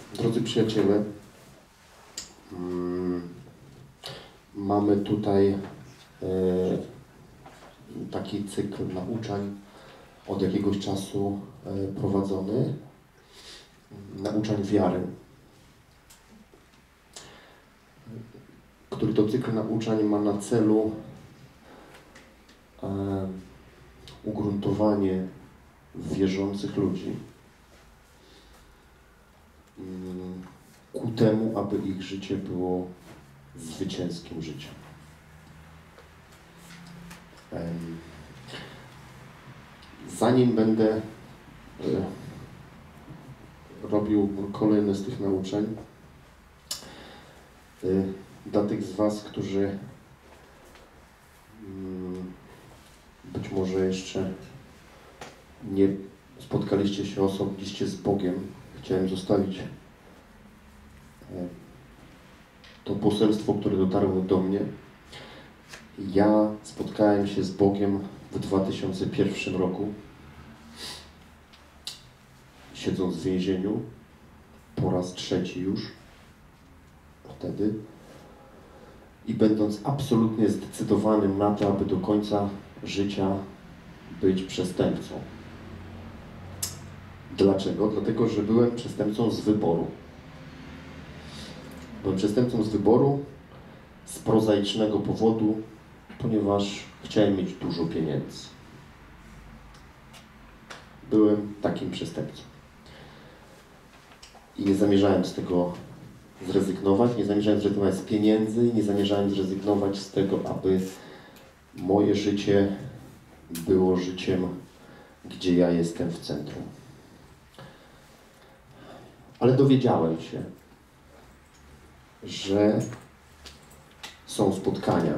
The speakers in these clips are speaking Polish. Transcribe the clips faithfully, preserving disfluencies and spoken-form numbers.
Drodzy przyjaciele, mamy tutaj taki cykl nauczań od jakiegoś czasu prowadzony, nauczań wiary, który to cykl nauczań ma na celu ugruntowanie wierzących ludzi ku temu, aby ich życie było zwycięskim życiem. Zanim będę robił kolejne z tych nauczeń, dla tych z Was, którzy być może jeszcze nie spotkaliście się osobiście z Bogiem, chciałem zostawić to poselstwo, które dotarło do mnie. Ja spotkałem się z Bogiem w dwa tysiące pierwszym roku, siedząc w więzieniu, po raz trzeci już wtedy, i będąc absolutnie zdecydowanym na to, aby do końca życia być przestępcą. Dlaczego? Dlatego, że byłem przestępcą z wyboru. Byłem przestępcą z wyboru z prozaicznego powodu, ponieważ chciałem mieć dużo pieniędzy. Byłem takim przestępcą. I nie zamierzałem z tego zrezygnować, nie zamierzałem zrezygnować z pieniędzy, nie zamierzałem zrezygnować z tego, aby moje życie było życiem, gdzie ja jestem w centrum. Ale dowiedziałem się, że są spotkania,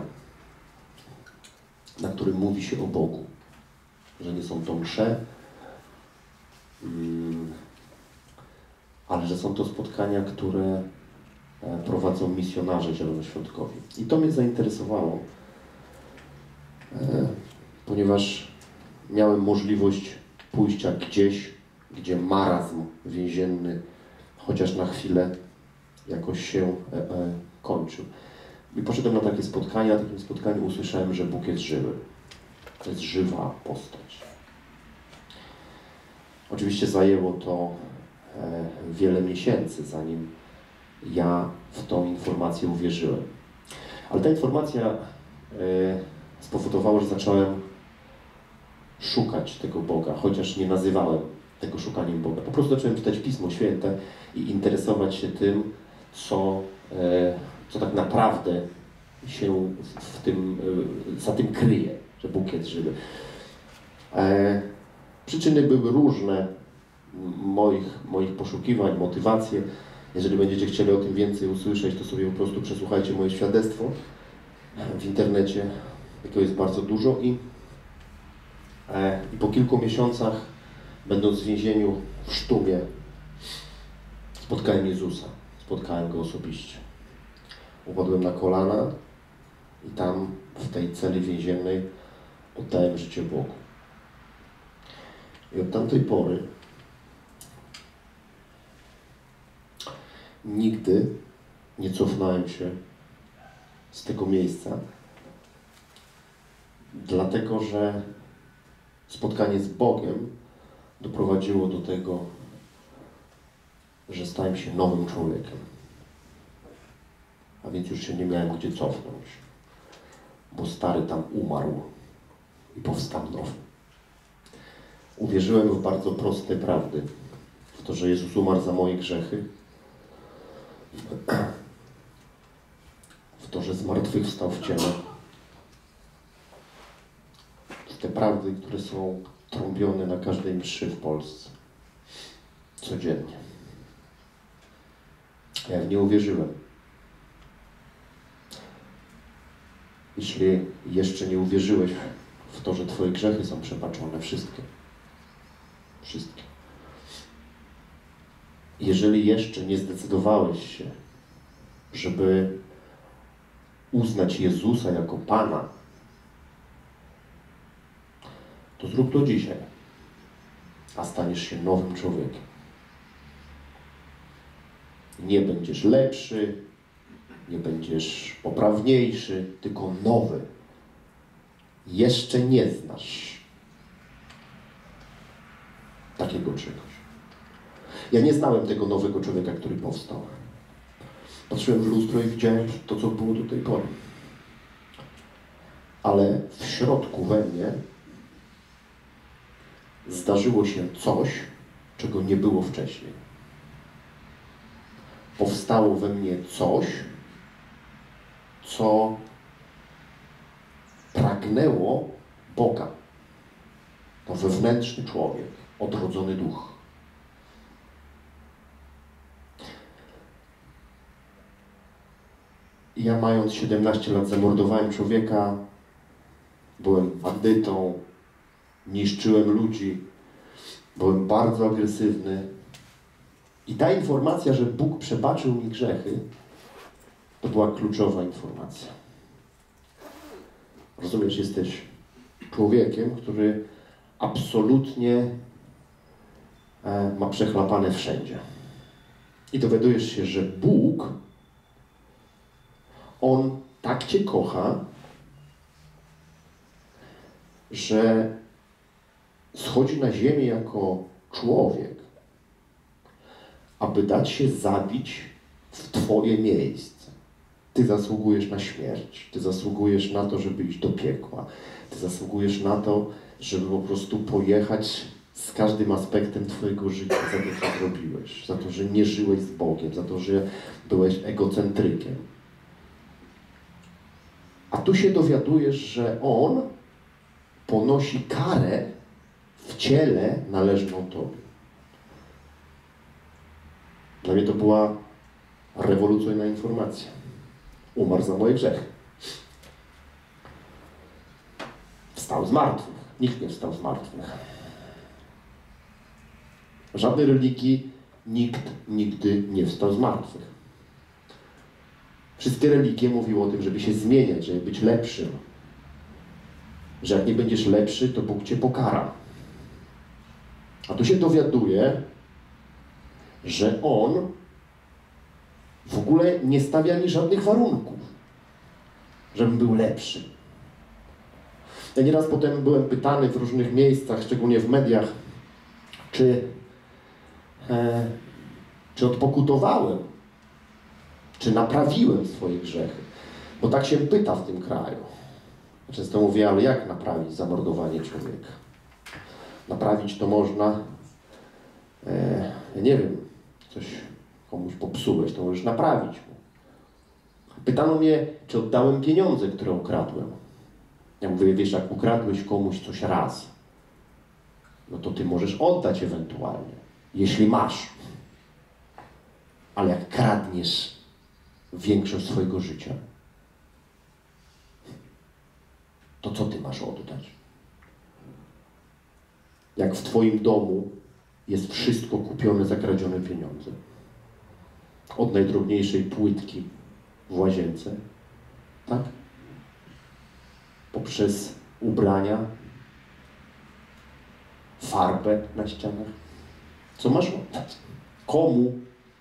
na którym mówi się o Bogu, że nie są to msze, ale że są to spotkania, które prowadzą misjonarze zielonoświątkowi. I to mnie zainteresowało, ponieważ miałem możliwość pójścia gdzieś, gdzie marazm więzienny chociaż na chwilę jakoś się e, e, kończył. I poszedłem na takie spotkania, na takim spotkaniu usłyszałem, że Bóg jest żywy. To jest żywa postać. Oczywiście zajęło to e, wiele miesięcy, zanim ja w tą informację uwierzyłem. Ale ta informacja e, spowodowała, że zacząłem szukać tego Boga, chociaż nie nazywałem tego szukaniem Boga. Po prostu zacząłem czytać Pismo Święte i interesować się tym, co, e, co tak naprawdę się w tym, e, za tym kryje, że Bóg jest żywy. E, przyczyny były różne moich, moich poszukiwań, motywacje. Jeżeli będziecie chcieli o tym więcej usłyszeć, to sobie po prostu przesłuchajcie moje świadectwo w internecie, tego jest bardzo dużo. I, e, i po kilku miesiącach, będąc w więzieniu w Sztumie, spotkałem Jezusa. Spotkałem Go osobiście. Upadłem na kolana i tam, w tej celi więziennej, oddałem życie Bogu. I od tamtej pory nigdy nie cofnąłem się z tego miejsca, dlatego że spotkanie z Bogiem doprowadziło do tego, że stałem się nowym człowiekiem. A więc już się nie miałem gdzie cofnąć, bo stary tam umarł i powstał nowy. Uwierzyłem w bardzo proste prawdy. W to, że Jezus umarł za moje grzechy. W to, że zmartwychwstał w ciele. W te prawdy, które są trąbione na każdej mszy w Polsce. Codziennie. Ja w nie uwierzyłem. Jeśli jeszcze nie uwierzyłeś w to, że Twoje grzechy są przebaczone, wszystkie. Wszystkie. Jeżeli jeszcze nie zdecydowałeś się, żeby uznać Jezusa jako Pana, to zrób to dzisiaj, a staniesz się nowym człowiekiem. Nie będziesz lepszy, nie będziesz poprawniejszy, tylko nowy. Jeszcze nie znasz takiego czegoś. Ja nie znałem tego nowego człowieka, który powstał. Patrzyłem w lustro i widziałem to, co było do tej pory. Ale w środku we mnie zdarzyło się coś, czego nie było wcześniej. Powstało we mnie coś, co pragnęło Boga. To wewnętrzny człowiek, odrodzony duch. I ja mając siedemnaście lat zamordowałem człowieka, byłem bandytą, niszczyłem ludzi, byłem bardzo agresywny. I ta informacja, że Bóg przebaczył mi grzechy, to była kluczowa informacja. Rozumiesz, jesteś człowiekiem, który absolutnie e, ma przechlapane wszędzie. I dowiadujesz się, że Bóg, On tak Cię kocha, że schodzi na ziemię jako człowiek, aby dać się zabić w Twoje miejsce. Ty zasługujesz na śmierć, Ty zasługujesz na to, żeby iść do piekła, Ty zasługujesz na to, żeby po prostu pojechać z każdym aspektem Twojego życia za to, co zrobiłeś, za to, że nie żyłeś z Bogiem, za to, że byłeś egocentrykiem. A tu się dowiadujesz, że On ponosi karę w ciele należną Tobie. Dla mnie to była rewolucyjna informacja. Umarł za moje grzechy. Wstał z martwych. Nikt nie wstał z martwych. W żadnej religii nikt nigdy nie wstał z martwych. Wszystkie religie mówiły o tym, żeby się zmieniać, żeby być lepszym. Że jak nie będziesz lepszy, to Bóg Cię pokara. A tu się dowiaduje, że On w ogóle nie stawia mi żadnych warunków, żebym był lepszy. Ja nieraz potem byłem pytany w różnych miejscach, szczególnie w mediach, czy, e, czy odpokutowałem, czy naprawiłem swoje grzechy. Bo tak się pyta w tym kraju. Często mówię, ale jak naprawić zamordowanie człowieka? Naprawić to można, e, ja nie wiem, coś komuś popsułeś, to możesz naprawić mu. Pytano mnie, czy oddałem pieniądze, które ukradłem. Ja mówię, wiesz, jak ukradłeś komuś coś raz, no to ty możesz oddać ewentualnie, jeśli masz. Ale jak kradniesz większość swojego życia, to co ty masz oddać? Jak w twoim domu jest wszystko kupione za kradzione pieniądze. Od najdrobniejszej płytki w łazience, tak? Poprzez ubrania, farbę na ścianach. Co masz oddać? Komu?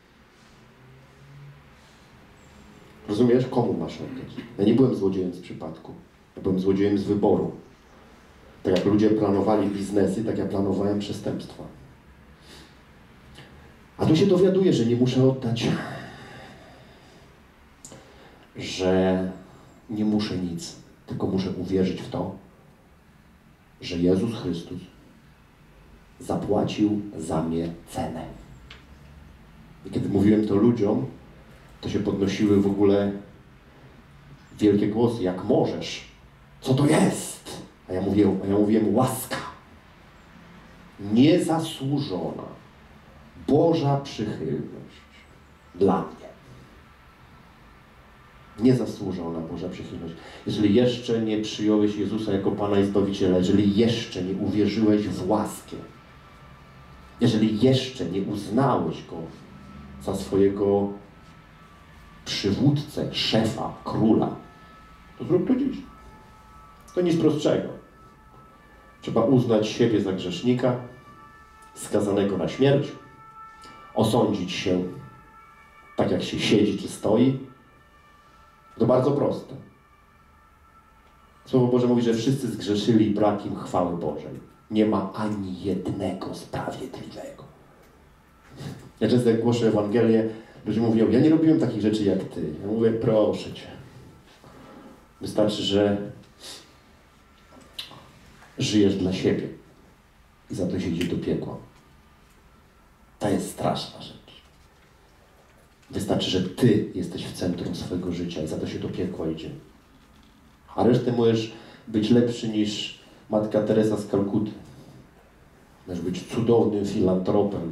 Rozumiesz? Komu masz oddać? Ja nie byłem złodziejem z przypadku. Ja byłem złodziejem z wyboru. Tak jak ludzie planowali biznesy, tak ja planowałem przestępstwa. A tu się dowiaduję, że nie muszę oddać, że nie muszę nic, tylko muszę uwierzyć w to, że Jezus Chrystus zapłacił za mnie cenę. I kiedy mówiłem to ludziom, to się podnosiły w ogóle wielkie głosy, jak możesz? Co to jest? A ja mówię, a ja mówiłem, łaska. Niezasłużona. Boża przychylność dla mnie. Niezasłużona Boża przychylność. Jeżeli jeszcze nie przyjąłeś Jezusa jako Pana i Zbawiciela, jeżeli jeszcze nie uwierzyłeś w łaskę, jeżeli jeszcze nie uznałeś Go za swojego przywódcę, szefa, króla, to zrób to dziś. To nic prostszego. Trzeba uznać siebie za grzesznika, skazanego na śmierć, osądzić się tak jak się siedzi czy stoi. To bardzo proste. Słowo Boże mówi, że wszyscy zgrzeszyli i brak im chwały Bożej. Nie ma ani jednego sprawiedliwego. Ja często jak głoszę Ewangelię, ludzie mówią, ja nie robiłem takich rzeczy jak ty. Ja mówię, proszę cię. Wystarczy, że żyjesz dla siebie i za to się idzie do piekła. To jest straszna rzecz. Wystarczy, że ty jesteś w centrum swojego życia i za to się do piekła idzie. A resztę możesz być lepszy niż Matka Teresa z Kalkuty. Możesz być cudownym filantropem.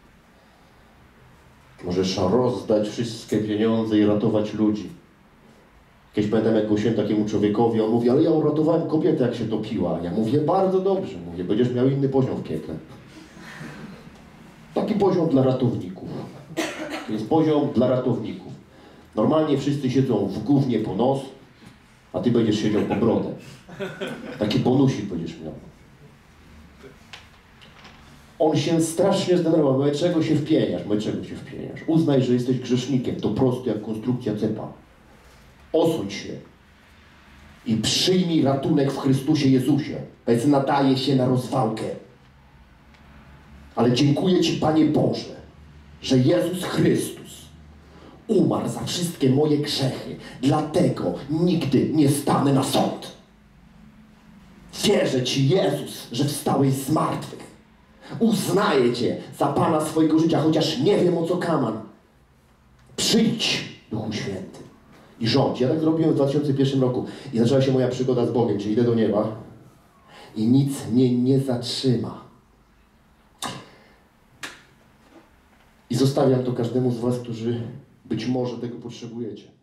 Możesz rozdać wszystkie pieniądze i ratować ludzi. Kiedyś pamiętam, jak głosiłem takiemu człowiekowi, on mówi, ale ja uratowałem kobietę, jak się topiła. Ja mówię, bardzo dobrze. Mówię, będziesz miał inny poziom w piekle. Taki poziom dla ratowników. To jest poziom dla ratowników. Normalnie wszyscy siedzą w gównie po nos, a ty będziesz siedział po brodę. Taki bonusik będziesz miał. On się strasznie zdenerwował. Mówię, czego się wpieniasz? Mówię, czego się wpieniasz? Uznaj, że jesteś grzesznikiem. To prosto jak konstrukcja cepa. Osądź się i przyjmij ratunek w Chrystusie Jezusie. Więc nadaje się na rozwałkę. Ale dziękuję Ci, Panie Boże, że Jezus Chrystus umarł za wszystkie moje grzechy. Dlatego nigdy nie stanę na sąd. Wierzę Ci, Jezus, że wstałeś z martwych. Uznaję Cię za Pana swojego życia, chociaż nie wiem, o co kaman. Przyjdź, Duchu Święty, i rządź. Ja tak zrobiłem w dwa tysiące pierwszym roku i zaczęła się moja przygoda z Bogiem, czyli idę do nieba i nic mnie nie zatrzyma. I zostawiam to każdemu z was, którzy być może tego potrzebujecie.